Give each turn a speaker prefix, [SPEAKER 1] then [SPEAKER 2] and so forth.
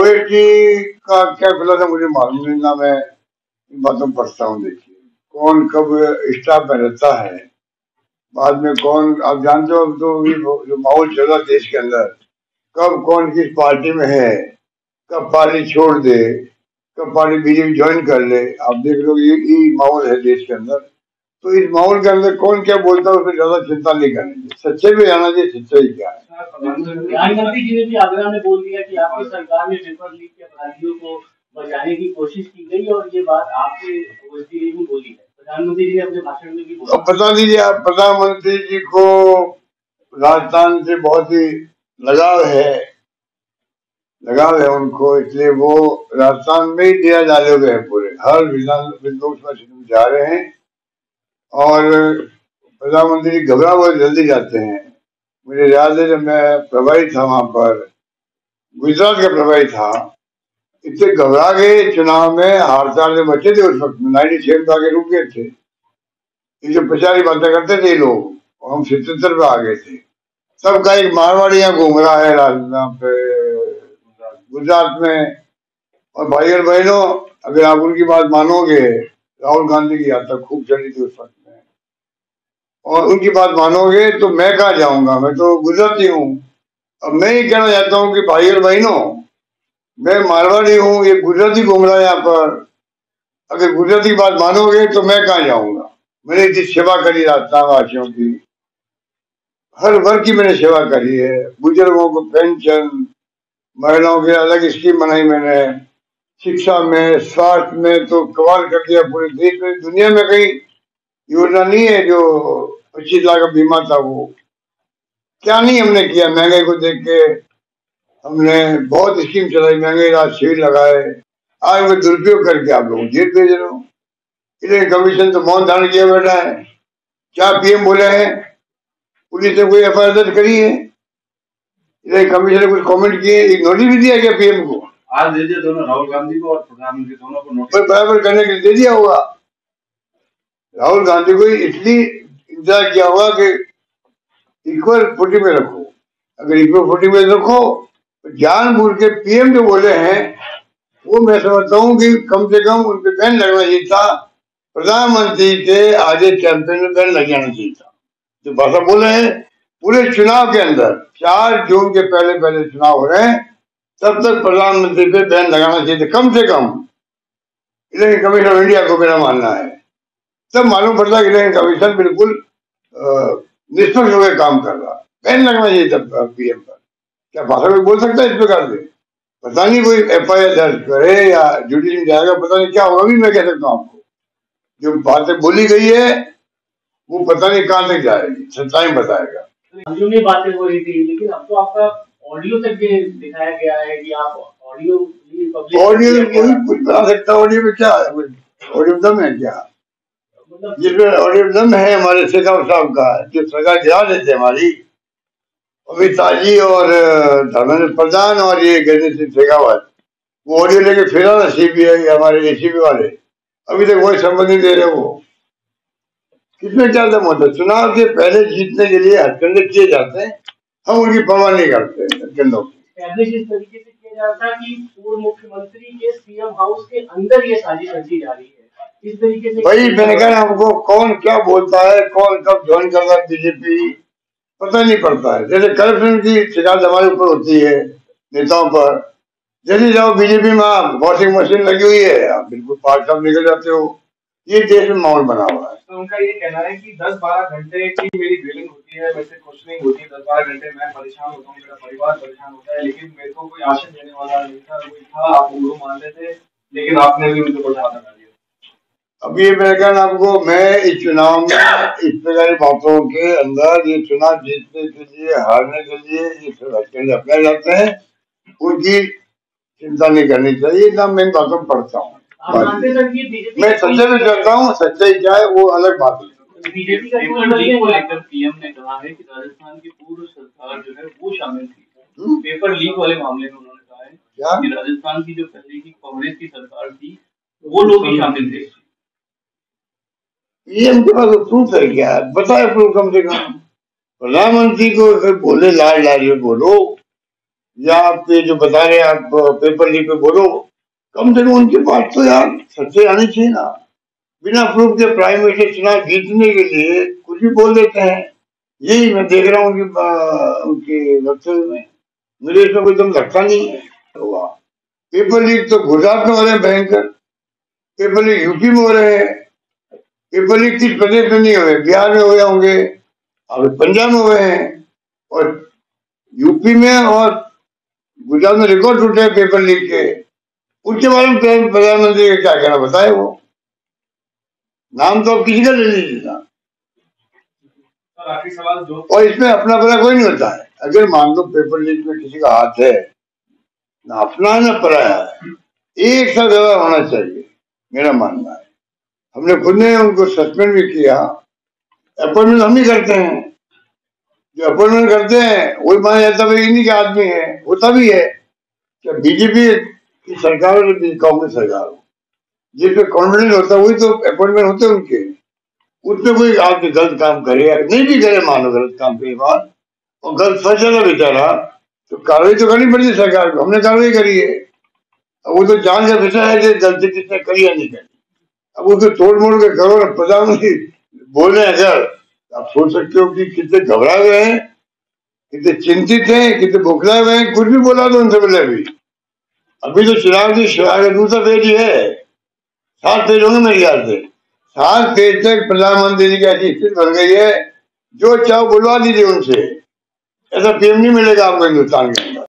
[SPEAKER 1] OAT का क्या खुला था मुझे मालूम नहीं ना, मैं इन बातों पढ़ता हूँ। देखिए कौन कब स्टाफ में रहता है, बाद में कौन, आप जानते हो अब तो जो माहौल चल रहा देश के अंदर, कब कौन किस पार्टी में है, कब पार्टी छोड़ दे, कब पार्टी बीजेपी ज्वाइन कर ले, आप देख लो ये माहौल है देश के अंदर। तो इस माहौल के अंदर कौन क्या बोलता है उसमें ज्यादा चिंता नहीं करनी चाहिए, सच्चे में जाना चाहिए सच्चाई क्या है।
[SPEAKER 2] प्रधानमंत्री जी ने भी आगरा में बोल दिया कि आपकी सरकार में पेपर लीक के अपराधियों को बचाने की कोशिश की गई और ये बात आपके ओएसडी ने भी बोली है। प्रधानमंत्री जी ने अपने भाषण में भी बोला।
[SPEAKER 1] अब पता लीजिए आप, प्रधानमंत्री जी को राजस्थान से बहुत ही लगाव है उनको, इसलिए वो राजस्थान में ही दिया डाले हुए हैं पूरे, हर लोकसभा क्षेत्र में जा रहे हैं। और प्रधानमंत्री घबरा बहुत जल्दी जाते हैं। मुझे याद है जब मैं प्रभारी था वहां पर, गुजरात का प्रभारी था, इतने घबरा गए चुनाव में, हार से बचे थे उस वक्त 96 में आगे रुक गए थे। ये जो प्रचारी बातें करते थे लोग, और हम 77 पे आ गए थे। सबका एक मारवाड़ी यहाँ घूम रहा है गुजरात में। और भाई और बहनों, अगर आप उनकी बात मानोगे, राहुल गांधी की यात्रा खूब चली थी उस वक्त में, और उनकी बात मानोगे तो मैं कहाँ जाऊंगा, मैं तो गुजराती हूँ। अब मैं ये कहना चाहता हूँ कि भाई और बहनों, मैं मारवाड़ी हूँ, ये गुजराती घूम रहा है यहाँ पर, अगर गुजराती की बात मानोगे तो मैं कहाँ जाऊंगा। मैंने इतनी सेवा करी राजस्थान वासियों की, हर वर्ग की मैंने सेवा करी है। बुजुर्गों को पेंशन, महिलाओं के अलग स्कीम बनाई मैंने, शिक्षा में, स्वास्थ्य में तो कमाल कर दिया पूरे देश में। दुनिया में कहीं योजना नहीं है जो 25 लाख का बीमा था, वो क्या नहीं हमने किया। महंगाई को देख के हमने बहुत स्कीम चलाई, महंगाई राज शिविर लगाए। आज वो दुरुपयोग करके आप लोग जेल भेज रहे हो। इलेक्शन कमीशन तो मौन धारण किया बैठा है। क्या पीएम बोले हैं, पुलिस ने कोई एफआईआर दर्ज करी है, इलेक्शन कमीशन ने कुछ कमेंट किए, एक नोटिस भी दिया गया पीएम को?
[SPEAKER 3] आज दे दिया दोनों, राहुल गांधी को और प्रधानमंत्री दोनों को नोटिस
[SPEAKER 1] बराबर करने के लिए दे दिया होगा। राहुल गांधी को इसलिए इंतजार किया होगा कि इक्वल फुटिंग में रखो। अगर इक्वल फुटिंग में रखो तो जानबूझ के पीएम जो बोले हैं वो मैं समझता हूँ कि कम से कम उन पर बैन लगना चाहिए था। प्रधानमंत्री के आगे कैंपेन में बैन लग जाना चाहिए था। जो भाषा बोले हैं पूरे चुनाव के अंदर, 4 जून के पहले चुनाव हो रहे हैं, तब तक प्रधानमंत्री पे बैन लगाना चाहिए था कम से कम। इलेक्शन कमीशन ऑफ इंडिया को मेरा मानना है, तब मालूम पड़ता है कि इलेक्शन कमीशन बिल्कुल निष्पक्ष होकर काम कर रहा। बैन लगना चाहिए था पीएम पर। क्या भाषा में बोल सकता है इस प्रकार से? पता नहीं कोई एफआईआर दर्ज करे या जुडिशरी जाएगा, पता नहीं क्या होगा भी। मैं कह सकता हूँ आपको, जो बातें बोली गई है वो पता नहीं कहाँ तक जाएगी, सच्चाई बताएगा।
[SPEAKER 2] में बातें हो रही थी, लेकिन अब तो आपका ऑडियो तक भी दिखाया गया है कि आप ऑडियो
[SPEAKER 1] कोई कुछ बना सकता है। ऑडियो में क्या है, ऑडियो दम है क्या? जिसमें ऑडियो दम है हमारे शेखावत साहब का, जो सरकार गिरा देते हमारी, अमित शाह जी और धर्मेंद्र प्रधान और ये गजेंद्र सिंह शेखावत, वो ऑडियो लेके फिरा ना सीबीआई हमारे एसीबी वाले, अभी तक वही संबंध नहीं दे रहे। वो किसमें क्या दम होता है? चुनाव से पहले जीतने के लिए हथकंडे किए जाते हैं, हम उनकी परवाह नहीं करते हथकंडों की।
[SPEAKER 2] इस तरीके से किया जाता है कि पूर्व मुख्यमंत्री के सीएम हाउस के अंदर ये साजिश रची जा रही है, इस तरीके से।
[SPEAKER 1] भाई मैंने कहा हमको कौन क्या बोलता है, कौन कब ज्वाइन कर रहा है बीजेपी, पता नहीं पड़ता है। जैसे करप्शन की शिकायत हमारे ऊपर होती है नेताओं पर, जैसे जाओ बीजेपी में आप वॉशिंग मशीन लगी हुई है, आप बिल्कुल पार्ट साहब निकल जाते हो। ये देश में माहौल बना हुआ है।
[SPEAKER 3] तो उनका ये कहना है कि 10-12 घंटे की मेरी ड्रिलिंग होती है, वैसे कुछ नहीं होती। 10-12 घंटे मैं परेशान होता हूँ, मेरा परिवार परेशान होता है, लेकिन मेरे को कोई आश्वासन देने वाला नहीं था। कोई था, आप उनको मानते थे, लेकिन आपने भी उनको बढ़ा कर दिया।
[SPEAKER 1] अब ये मैं कहना आपको, मैं इस चुनाव में इस प्रकार बातों के अंदर, ये चुनाव जीतने के लिए, हारने के लिए ये हथकंडे अपनाए जाते हैं, उनकी चिंता नहीं करनी चाहिए ना। मैं इन बातों में पढ़ता हूँ, मैं सच्चाई में चलता हूँ, सच्चाई क्या है वो अलग बात है।
[SPEAKER 2] बीजेपी का को लेकर पीएम ने कहा है कि राजस्थान की पूर्व सरकार जो है वो शामिल थी। पेपर लीक वाले मामले में उन्होंने कहा है कि राजस्थान की जो पहले की कांग्रेस की सरकार थी वो लोग भी शामिल थे।
[SPEAKER 1] पीएम के पास प्रूफ है क्या? बताए प्रूफ कम से कम। प्रधानमंत्री को बोले लाल लाल बोलो, या आप ये जो बता रहे हैं आप पेपर लीक पे बोलो, कम से कम उनके पास तो यार सच्चे आने चाहिए ना। बिना प्रूफ के प्राइम मिनिस्टर चुनाव जीतने के लिए कुछ भी बोल देते हैं। यही मैं देख रहा हूँ कि उनके वक्तव्य में मेरे इसमें कोई दम लगता नहीं है। हुआ पेपर लीक तो गुजरात में हो रहे हैं भयंकर, पेपर लीक यूपी में हो रहे हैं, पेपर लीक किस प्रदेश में नहीं हुए, बिहार में हुए होंगे, अब पंजाब में हुए हैं, और यूपी में और गुजरात में रिकॉर्ड टूटे हैं पेपर लीक के। उसके बारे में प्रधानमंत्री का क्या कहना बताए, वो नाम तो अब किसी का ले लीजिए ना।
[SPEAKER 3] आखिरी सवाल जो,
[SPEAKER 1] और इसमें अपना पता कोई नहीं होता है। अगर मान लो पेपर लीक में किसी का हाथ है, ना अपना है ना पराया है, एक सा दवा होना चाहिए, मेरा मानना है। हमने खुद ने उनको सस्पेंड भी किया। अपॉइंटमेंट हम ही करते हैं, जो अपॉइंटमेंट करते हैं वही माना जाता है इन्हीं के आदमी है, होता भी है। क्या बीजेपी की सरकार हो कांग्रेस सरकार हो, जिसपे कॉन्फिडेंस होता है वही तो अपॉइंटमेंट होते हैं उनके। उसमें कोई आदमी गलत काम करे या नहीं भी करे, मानो गलत काम के बाद और गलत फंस जाता बेचारा, तो कार्रवाई तो करनी पड़ती सरकार को। हमने कार्रवाई करी है। अब वो तो जान का विषय है कि गलती किसने करी या नहीं करी। अब उसे तोड़ मोड़ के करो ना, प्रधानमंत्री बोल रहे हैं अगर, आप सोच सकते हो कि कितने घबराए हुए हैं, कितने चिंतित हैं, कितने बौखलाए हुए हैं। कुछ भी बोला तो उनसे पहले अभी तो चुनाव की दूसरा पेज ही है, 7 पेज होंगे मेरे ख्याल से। 7 पेज तक प्रधानमंत्री जी की ऐसी स्थिति बन गई है, जो चाहो बुलवा दीजिए उनसे, ऐसा पीएम नहीं मिलेगा आपको हिंदुस्तान के अंदर।